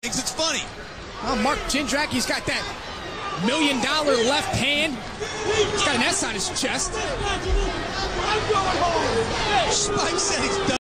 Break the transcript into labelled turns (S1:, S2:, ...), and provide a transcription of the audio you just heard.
S1: thinks it's funny.
S2: Oh, Marco Jindrak, he's got that $1 million left hand. He's got an S on his chest.
S1: Spike said he's done.